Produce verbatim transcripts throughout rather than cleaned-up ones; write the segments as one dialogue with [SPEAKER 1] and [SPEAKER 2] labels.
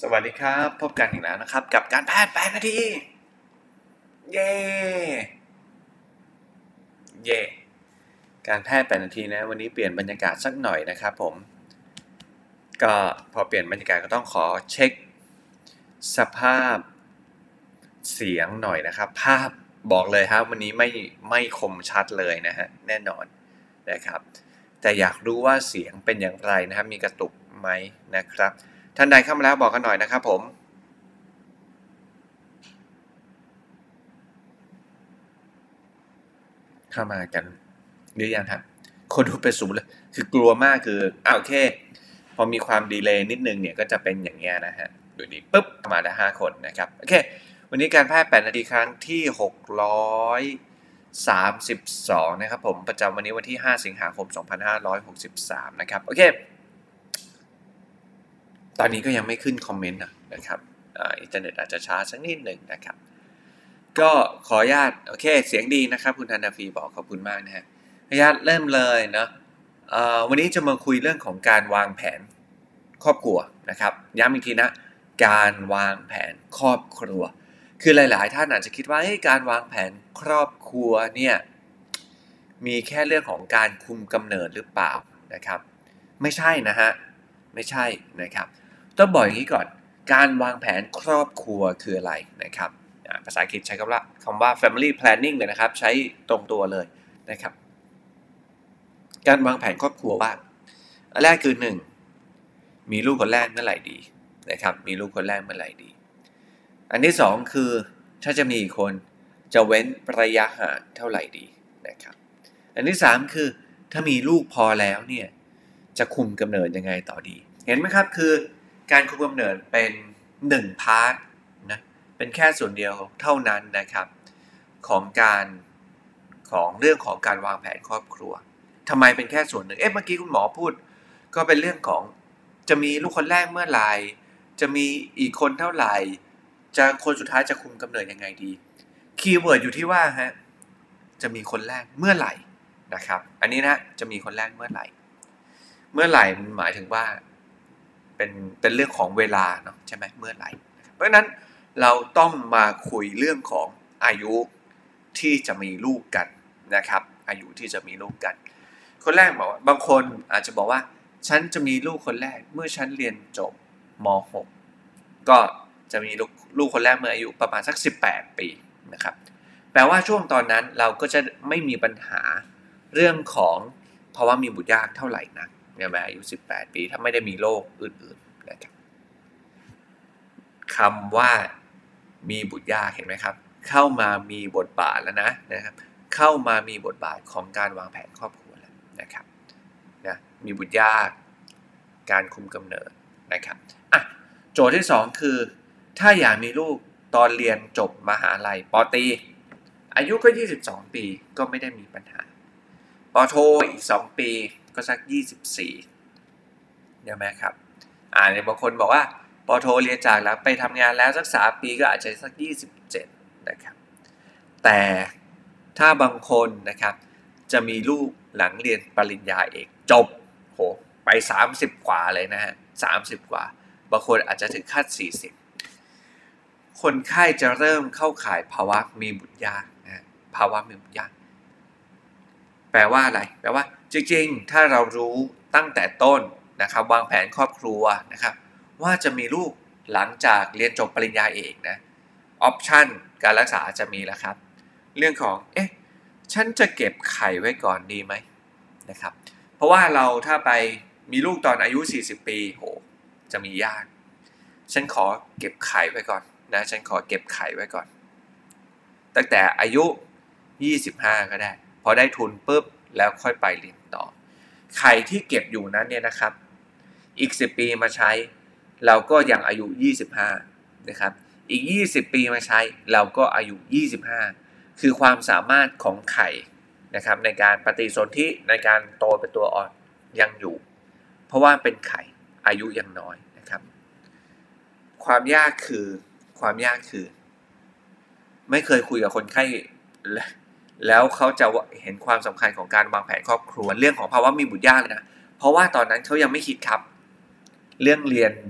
[SPEAKER 1] สวัสดีครับพบกันอีกแล้วนะครับกับการแพทย์แปดนาทีเย่เย่การแพทย์แปดนาทีนะวันนี้เปลี่ยนบรรยากาศสักหน่อยนะครับผมก็พอเปลี่ยนบรรยากาศก็ต้องขอเช็คสภาพเสียงหน่อยนะครับภาพบอกเลยครับวันนี้ไม่ไม่คมชัดเลยนะฮะแน่นอนนะครับแต่อยากรู้ว่าเสียงเป็นอย่างไรนะครับมีกระตุกไหมนะครับท่านใดเข้ามาแล้วบอกกันหน่อยนะครับผมเข้ามากันหรือยังครับคนดูเป็นศูนย์เลยคือกลัวมากคืออ่าโอเคพอมีความดีเลย์นิดนึงเนี่ยก็จะเป็นอย่างเงี้ยนะฮะดูดีปุ๊บมาได้ห้าคนนะครับโอเควันนี้การแพทย์แปดนาทีครั้งที่หกร้อยสามสิบสองนะครับผมประจำวันนี้วันที่ห้าสิงหาคมสองพันห้าร้อยหกสิบสามนะครับโอเคตอนนี้ก็ยังไม่ขึ้นคอมเมนต์นะครับอ่าอินเทอร์เน็ตอาจจะช้าสักนิดหนึ่งนะครับก็ขออนุญาตโอเคเสียงดีนะครับคุณธนาฟีบอกขอบคุณมากนะฮะขออนุญาตเริ่มเลยเนาะวันนี้จะมาคุยเรื่องของการวางแผนครอบครัวนะครับย้ำอีกทีนะการวางแผนครอบครัวคือหลายๆท่านอาจจะคิดว่าการวางแผนครอบครัวเนี่ยมีแค่เรื่องของการคุมกำเนิดหรือเปล่านะครับไม่ใช่นะฮะไม่ใช่นะครับต้องบอกอย่างนี้ก่อนการวางแผนครอบครัวคืออะไรนะครับภาษาอังกฤษใช้คำว่าคำว่า family planning เลยนะครับใช้ตรงตัวเลยนะครับการวางแผนครอบครัวว่าอันแรกคือหนึ่งมีลูกคนแรกเมื่อไหร่ดีนะครับมีลูกคนแรกเมื่อไหร่ดีอันที่สองคือถ้าจะมีอีกคนจะเว้นระยะห่างเท่าไหร่ดีนะครับอันที่สามคือถ้ามีลูกพอแล้วเนี่ยจะคุมกำเนิดยังไงต่อดีเห็นไหมครับคือการคุมกำเนิดเป็นหนึ่งพาร์ทนะเป็นแค่ส่วนเดียวเท่านั้นนะครับของการของเรื่องของการวางแผนครอบครัวทำไมเป็นแค่ส่วนหนึ่งเอ๊ะเมื่อกี้คุณหมอพูดก็เป็นเรื่องของจะมีลูกคนแรกเมื่อไหร่จะมีอีกคนเท่าไหร่จะคนสุดท้ายจะคุมกำเนิดยังไงดีคีย์เวิร์ดอยู่ที่ว่าฮะจะมีคนแรกเมื่อไหร่นะครับอันนี้นะจะมีคนแรกเมื่อไหร่เมื่อไหร่มันหมายถึงว่าเป็นเป็นเรื่องของเวลาเนาะใช่ไหมเมื่อไหร่เพราะฉะนั้นเราต้องมาคุยเรื่องของอายุที่จะมีลูกกันนะครับอายุที่จะมีลูกกันคนแรกบอกว่าบางคนอาจจะบอกว่าฉันจะมีลูกคนแรกเมื่อฉันเรียนจบม หก ก็จะมีลูกลูกคนแรกเมื่ออายุประมาณสักสิบแปดปีนะครับแปลว่าช่วงตอนนั้นเราก็จะไม่มีปัญหาเรื่องของภาวะมีบุตรยากเท่าไหร่นะเนี่ยแม้อายุสิบแปดปีถ้าไม่ได้มีโรคอื่นๆนะครับคำว่ามีบุตรยากเห็นไหมครับเข้ามามีบทบาทแล้วนะนะครับเข้ามามีบทบาทของการวางแผนครอบครัวแล้วนะครับนะมีบุตรยากการคุมกำเนิดนะครับอ่ะโจทย์ที่สองคือถ้าอยากมีลูกตอนเรียนจบมหาลัยป.ตรีอายุก็ยี่สิบสองปีก็ไม่ได้มีปัญหาป.โทอีกสองปีก็สักยี่สิบสี่เดี๋ยวไหมครับอ่าในบางคนบอกว่าป.โทเรียนจากแล้วไปทำงานแล้วสักสามปีก็อาจจะสักยี่สิบเจ็ดนะครับแต่ถ้าบางคนนะครับจะมีลูกหลังเรียนปริญญาเอกจบโหไปสามสิบกว่าเลยนะฮะสามสิบกว่าบางคนอาจจะถึงขั้นสี่สิบคนไข้จะเริ่มเข้าข่ายภาวะมีบุตรยากนะภาวะมีบุตรยากแปลว่าอะไรแปลว่าจริงๆถ้าเรารู้ตั้งแต่ต้นนะครับวางแผนครอบครัวนะครับว่าจะมีลูกหลังจากเรียนจบปริญญาเอกนะออปชั่นการรักษาจะมีแล้วครับเรื่องของเอ๊ะฉันจะเก็บไข่ไว้ก่อนดีไหมนะครับเพราะว่าเราถ้าไปมีลูกตอนอายุสี่สิบปีโหจะมียากฉันขอเก็บไข่ไว้ก่อนนะฉันขอเก็บไข่ไว้ก่อนตั้งแต่อายุยี่สิบห้าก็ได้พอได้ทุนปุ๊บแล้วค่อยไปเรียนต่อไข่ที่เก็บอยู่นั้นเนี่ยนะครับอีกสิบปีมาใช้เราก็ยังอายุยี่สิบห้านะครับอีกยี่สิบปีมาใช้เราก็อายุยี่สิบห้าคือความสามารถของไข่นะครับในการปฏิสนธิในการโตเป็นตัวอ่อนยังอยู่เพราะว่าเป็นไข่อายุยังน้อยนะครับความยากคือความยากคือไม่เคยคุยกับคนไข้แล้วเขาจะเห็นความสำคัญของการวางแผนครอบครัวเรื่องของภาวะมีบุตรยากเลยนะเพราะว่าตอนนั้นเขายังไม่คิดครับเรื่องเรียน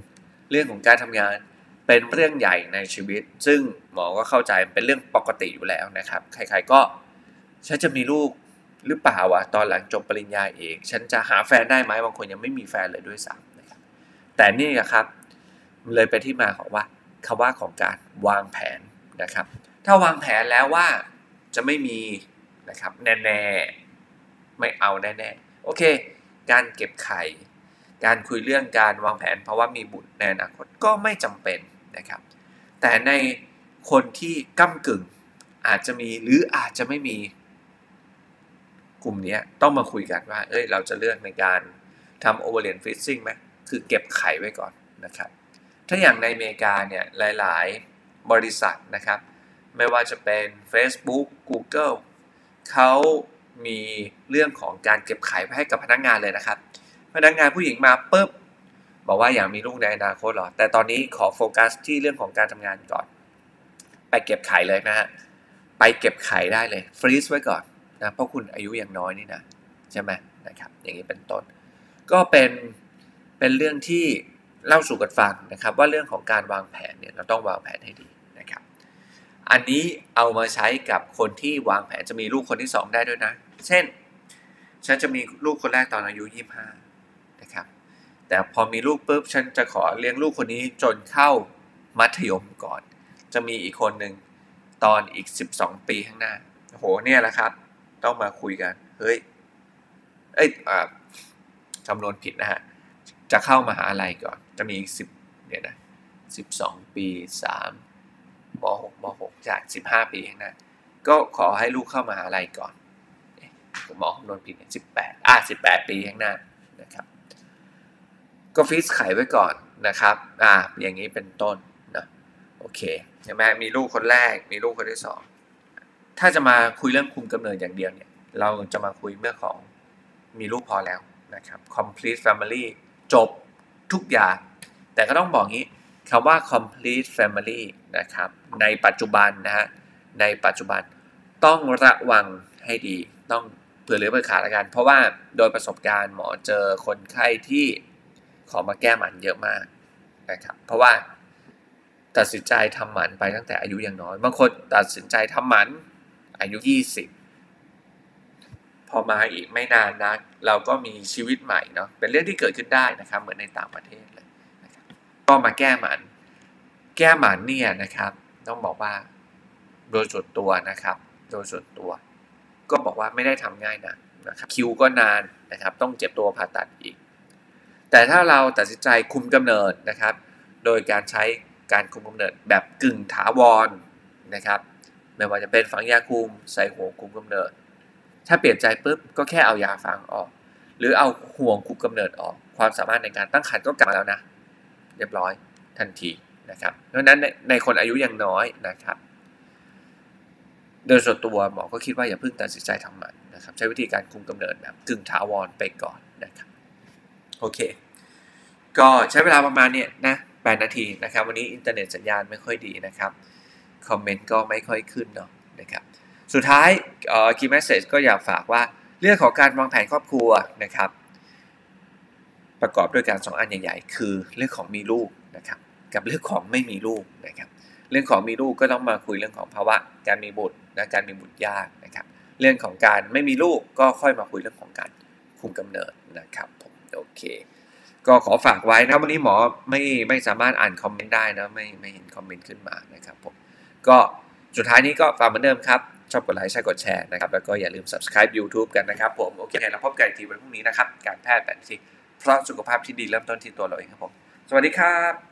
[SPEAKER 1] เรื่องของการทำงานเป็นเรื่องใหญ่ในชีวิตซึ่งหมอก็เข้าใจเป็นเรื่องปกติอยู่แล้วนะครับใครๆก็ฉันจะมีลูกหรือเปล่าวะตอนหลังจบปริญญาเอกฉันจะหาแฟนได้ไหมบางคนยังไม่มีแฟนเลยด้วยซ้ำนะครับแต่นี่ครับเลยเป็นที่มาของว่าคำว่าของการวางแผนนะครับถ้าวางแผนแล้วว่าจะไม่มีนะครับแน่ๆไม่เอาแน่ๆโอเคการเก็บไข่การคุยเรื่องการวางแผนเพราะว่ามีบุตรในอนาคตก็ไม่จำเป็นนะครับแต่ในคนที่ก้ำกึ่งอาจจะมีหรืออาจจะไม่มีกลุ่มนี้ต้องมาคุยกันว่าเอ้ยเราจะเลือกในการทำ ovarian freezing ไหมคือเก็บไข่ไว้ก่อนนะครับถ้าอย่างในอเมริกาเนี่ยหลายๆบริษัทนะครับไม่ว่าจะเป็น Facebook Google เขามีเรื่องของการเก็บไข่ไว้ให้กับพนักงานเลยนะครับพนักงานผู้หญิงมาปุ๊บบอกว่าอยากมีลูกในอนาคตหรอแต่ตอนนี้ขอโฟกัสที่เรื่องของการทำงานก่อนไปเก็บไข่เลยนะฮะไปเก็บไข่ได้เลยฟรีซไว้ก่อนนะเพราะคุณอายุยังน้อยนี่นะใช่ไหมนะครับอย่างนี้เป็นต้นก็เป็นเป็นเรื่องที่เล่าสู่กันฟังนะครับว่าเรื่องของการวางแผนเนี่ยเราต้องวางแผนให้ดีนะครับอันนี้เอามาใช้กับคนที่วางแผนจะมีลูกคนที่สองได้ด้วยนะเช่นฉันจะมีลูกคนแรกตอนอายุยี่สิบห้านะครับแต่พอมีลูกปุ๊บฉันจะขอเลี้ยงลูกคนนี้จนเข้ามัธยมก่อนจะมีอีกคนหนึ่งตอนอีกสิบสองปีข้างหน้าโอ้โหเนี่ยแหละครับต้องมาคุยกันเฮ้ยเอ้ยอ่าคำนวณผิดนะฮะจะเข้ามหาลัยก่อนจะมีอีกสิบเนี่ยนะสิบสองปีสามมหกมหกจากสิบห้าปีข้างหน้าก็ขอให้ลูกเข้ามหาลัยก่อนผมมองคำนวณผิดเนี่ยสิบแปดอ่ะสิบแปดปีข้างหน้านะครับก็ฟิกไข่ไว้ก่อนนะครับอ่าอย่างนี้เป็นต้นนะโอเคใช่ไหมมีลูกคนแรกมีลูกคนที่สองถ้าจะมาคุยเรื่องคุมกำเนิดอย่างเดียวเนี่ยเราจะมาคุยเรื่องของมีลูกพอแล้วนะครับ complete family จบทุกอย่างแต่ก็ต้องบอกงี้คำว่า complete family นะครับในปัจจุบันนะฮะในปัจจุบันต้องระวังให้ดีต้องเผื่อเหลือเผื่อขาดละกันเพราะว่าโดยประสบการณ์หมอเจอคนไข้ที่ขอมาแก้หมันเยอะมากนะครับเพราะว่าตัดสินใจทำหมันไปตั้งแต่อายุยังน้อยบางคนตัดสินใจทำหมันอายุยี่สิบพอมาอีกไม่นานนักเราก็มีชีวิตใหม่เนาะเป็นเรื่องที่เกิดขึ้นได้นะครับเหมือนในต่างประเทศเลยนะครับก็มาแก้หมันแก้หมันเนี่ยนะครับต้องบอกว่าโดยส่วนตัวนะครับโดยส่วนตัวก็บอกว่าไม่ได้ทำง่ายนะนะครับคิวก็นานนะครับต้องเจ็บตัวผ่าตัดอีกแต่ถ้าเราตัดสินใจคุมกำเนิดนะครับโดยการใช้การคุมกำเนิดแบบกึ่งถาวรนะครับไม่ว่าจะเป็นฝังยาคุมใส่ห่วงคุมกำเนิดถ้าเปลี่ยนใจปุ๊บก็แค่เอายาฝังออกหรือเอาห่วงคุมกำเนิดออกความสามารถในการตั้งครรภ์ก็กลับมาแล้วนะเรียบร้อยทันทีนะครับเพราะฉะนั้นใน, ในคนอายุยังน้อยนะครับโดยส่วนตัวหมอก็คิดว่าอย่าเพิ่งตัดสินใจทำหมันนะครับใช้วิธีการคุมกำเนิดแบบกึ่งถาวรไปก่อนนะครับโอเคก็ใช้เวลาประมาณเนี่ยนะแปดนาทีนะครับวันนี้อินเทอร์เน็ตสัญญาณไม่ค่อยดีนะครับคอมเมนต์ก็ไม่ค่อยขึ้นเนาะนะครับสุดท้ายเอ่อ key message ก็อยากฝากว่าเรื่องของการวางแผนครอบครัวนะครับประกอบด้วยการสองอันใหญ่ๆคือเรื่องของมีลูกนะครับกับเรื่องของไม่มีลูกนะครับเรื่องของมีลูกก็ต้องมาคุยเรื่องของภาวะการมีบุตรนะการมีบุตรยากนะครับเรื่องของการไม่มีลูกก็ค่อยมาคุยเรื่องของการคุมกำเนิดนะครับผมโอเคก็ขอฝากไว้นะวันนี้หมอไม่ไม่สามารถอ่านคอมเมนต์ได้นะไม่ไม่เห็นคอมเมนต์ขึ้นมานะครับผมก็สุดท้ายนี้ก็ฝากเหมือนเดิมครับชอบกดไลค์ใช่กดแชร์นะครับแล้วก็อย่าลืม subscribe YouTube กันนะครับผมโอเคแล้วพบกันอีกทีวันพรุ่งนี้นะครับการแพทย์แผนที่เพราะสุขภาพที่ดีเริ่มต้นที่ตัวเราเองครับผมสวัสดีครับ